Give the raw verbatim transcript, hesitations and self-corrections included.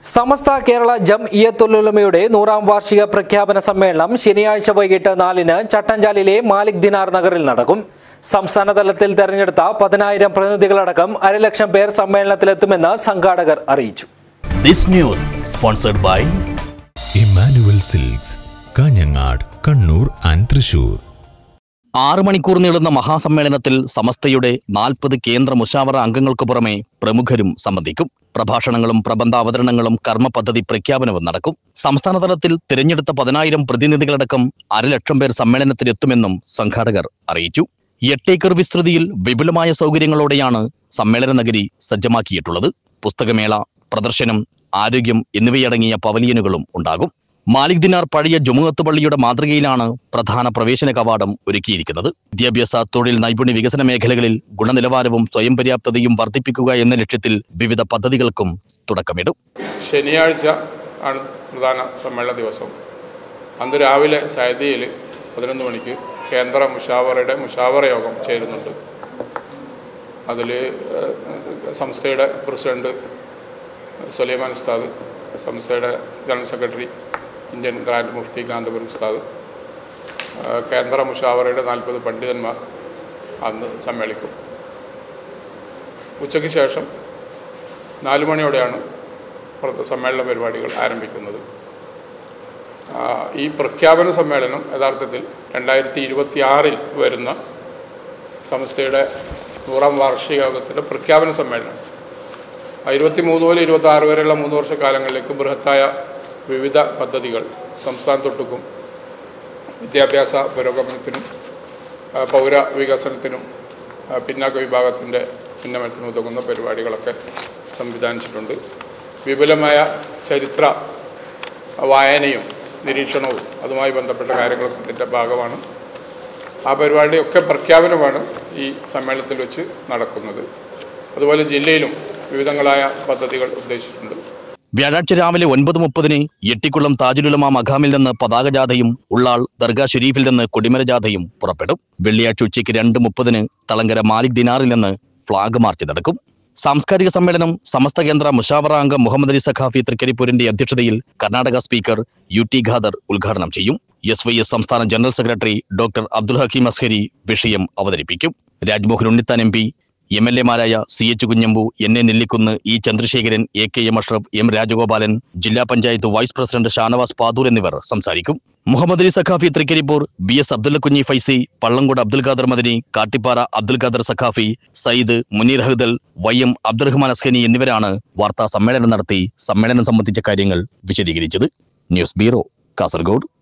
സമസ്ത കേരള ജംഇയ്യത്തുൽ ഉലമയുടെ നൂറാം വാർഷിക പ്രഖ്യാപന സമ്മേളനം ശനിയാഴ്ച വൈകിട്ട് നാലിന് ചട്ടഞ്ചാലിലെ മാലിക് ദിനാർ നഗറിൽ നടക്കും. സംസ്ഥാന തലത്തിൽ തെരഞ്ഞെടുത്ത പതിനായിരം പ്രതിനിധികളടക്കം അരലക്ഷം പേർ സമ്മേളനത്തിലെത്തുമെന്ന് സംഘാടകർ അറിയിച്ചു. This news sponsored by Immanuel silks, Kanhangad, Kannur and Thrissur. ആറ് മണിക്കൂർ നീളുന്ന മഹാസമ്മേളനത്തിൽ സമസ്തയുടെ നാൽപ്പത് കേന്ദ്ര മുശാവറ അംഗങ്ങൾക്ക് പുറമെ പ്രമുഖരും സംബന്ധിക്കും. പ്രഭാഷണങ്ങളും പ്രബന്ധാവതരണങ്ങളും കർമ്മ പദ്ധതി പ്രഖ്യാപനവും നടക്കും. സംസ്ഥാന തലത്തിൽ തിരഞ്ഞെടുത്ത പതിനായിരം പ്രതിനിധികളടക്കം അരലക്ഷം പേർ സമ്മേളനത്തിലെത്തുമെന്നും സംഘാടകർ അറിയിച്ചു. എട്ടേക്കർ വിസ്തൃതിയിൽ വിപുലമായ സൗകര്യങ്ങളോടെയാണ് സമ്മേളന നഗരി സജ്ജമാക്കിയിട്ടുള്ളത്. പുസ്തകമേള, പ്രദർശനം, ആരോഗ്യം എന്നിവയടങ്ങിയ പവലിയനുകളും ഉണ്ടാകും. മാലിക് ദിനാർ പഴയ ജുമുഅത്ത് പള്ളിയുടെ മാതൃകയിലാണ് പ്രധാന പ്രവേശന കവാടം ഒരുക്കിയിരിക്കുന്നത്. വിദ്യാഭ്യാസ, തൊഴിൽ, നൈപുണ്യ വികസന മേഖലകളിൽ ഗുണനിലവാരവും സ്വയം പര്യാപ്തതയും വർദ്ധിപ്പിക്കുക എന്ന ലക്ഷ്യത്തിൽ വിവിധ പദ്ധതികൾക്കും തുടക്കമിടും. ശനിയാഴ്ച ആണ് പ്രധാന സമ്മേളന ദിവസം. അന്ന് രാവിലെ സൈദിയിൽ പതിനൊന്ന് മണിക്ക് കേന്ദ്ര മുഷാവറയുടെ മുഷാവറ യോഗം ചേരുന്നുണ്ട്. അതിൽ സംസ്ഥയുടെ പ്രസിഡന്റ് സുലൈമാൻ ഉസ്താദ്, സംസ്ഥയുടെ general secretary Indian grand mufti Kanthapuram Ustad, കേന്ദ്ര മുഷാവറയുടെ നാൽപ്പത് പണ്ഡിതന്മാർ അന്ന് സമ്മേളിക്കും. ഉച്ചയ്ക്ക് ശേഷം നാല് മണിയോടെയാണ് സമ്മേളന പരിപാടികൾ ആരംഭിക്കുന്നത്. ഈ പ്രഖ്യാപന സമ്മേളനം യഥാർത്ഥത്തിൽ രണ്ടായിരത്തി ഇരുപത്തി ആറിൽ വരുന്ന സംസ്ഥയുടെ നൂറാം വാർഷിക യോഗത്തിൻ്റെ പ്രഖ്യാപന സമ്മേളനം ഇരുപത്തി മൂന്ന് മുതൽ ഇരുപത്തി ആറ് വരെയുള്ള മൂന്ന് വർഷക്കാലങ്ങളിലേക്ക് ബൃഹത്തായ വിവിധ പദ്ധതികൾ സംസ്ഥാനത്തൊട്ടുക്കും വിദ്യാഭ്യാസ പുരോഗമനത്തിനും പൗര വികസനത്തിനും പിന്നാക്ക വിഭാഗത്തിൻ്റെ ഉന്നമനത്തിനും ഉതകുന്ന പരിപാടികളൊക്കെ സംവിധാനിച്ചിട്ടുണ്ട്. വിപുലമായ ചരിത്ര വായനയും നിരീക്ഷണവും അതുമായി ബന്ധപ്പെട്ട കാര്യങ്ങളൊക്കെ ഇതിൻ്റെ ഭാഗമാണ്. ആ പരിപാടിയൊക്കെ പ്രഖ്യാപനമാണ് ഈ സമ്മേളനത്തിൽ വെച്ച് നടക്കുന്നത്. അതുപോലെ ജില്ലയിലും വിവിധങ്ങളായ പദ്ധതികൾ ഉദ്ദേശിച്ചിട്ടുണ്ട്. വ്യാഴാഴ്ച രാവിലെ ഒൻപത് മുപ്പതിന് എട്ടിക്കുളം താജുലുലമ മഖാമിൽ നിന്ന് പതാക ജാഥയും ഉള്ളാൾ ദർഗാ ഷെരീഫിൽ നിന്ന് കൊടിമര ജാഥയും പുറപ്പെടും. വെള്ളിയാഴ്ച ഉച്ചയ്ക്ക് രണ്ട് മുപ്പതിന് തളങ്കര മാലിക് ദിനാറിൽ നിന്ന് ഫ്ളാഗ് മാർച്ച് നടക്കും. സാംസ്കാരിക സമ്മേളനം സമസ്ത കേന്ദ്ര മുഷാവറ അംഗം മുഹമ്മദ് അലി സഖാഫി തൃക്കരിപ്പൂരിന്റെ അധ്യക്ഷതയിൽ Karnataka speaker U T Khader ഉദ്ഘാടനം ചെയ്യും. എസ് വൈ എസ് സംസ്ഥാന general secretary doctor Abdul Hakeem Azhari വിഷയം അവതരിപ്പിക്കും. Rajmohan Unnithan M P, M L എമാരായ C H Kunhambu, N A Nellikunnu, E Chandrasekharan, A K M Ashraf, M Rajagopalan, ജില്ലാ പഞ്ചായത്ത് വൈസ് പ്രസിഡന്റ് ഷാനവാസ് പാദൂർ എന്നിവർ സംസാരിക്കും. Muhammad Ali Saqafi Thrikaripur, B S Abdul Kunhi Faizy, Pallangod Abdul Khader Madani, Kattippara Abdul Khader Saqafi, Sayyid Muneer Hadal, Y M Abdurahman Azhani എന്നിവരാണ് വാർത്താ സമ്മേളനം നടത്തി സമ്മേളനം സംബന്ധിച്ച കാര്യങ്ങൾ വിശദീകരിച്ചത്. News bureau, Kasaragod.